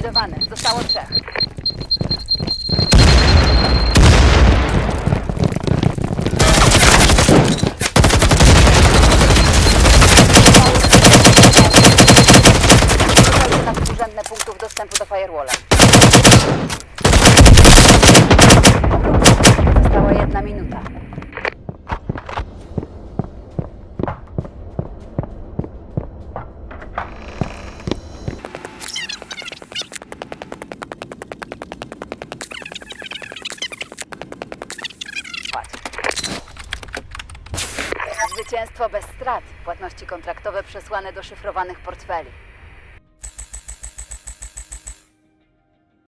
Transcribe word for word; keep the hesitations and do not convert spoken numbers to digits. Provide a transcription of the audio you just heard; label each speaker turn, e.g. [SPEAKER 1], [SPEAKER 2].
[SPEAKER 1] podejrzewany. Zostało trzech. Urzędne punktów dostępu do firewalla. Została jedna minuta. Zwycięstwo bez strat. Płatności kontraktowe przesłane do szyfrowanych portfeli.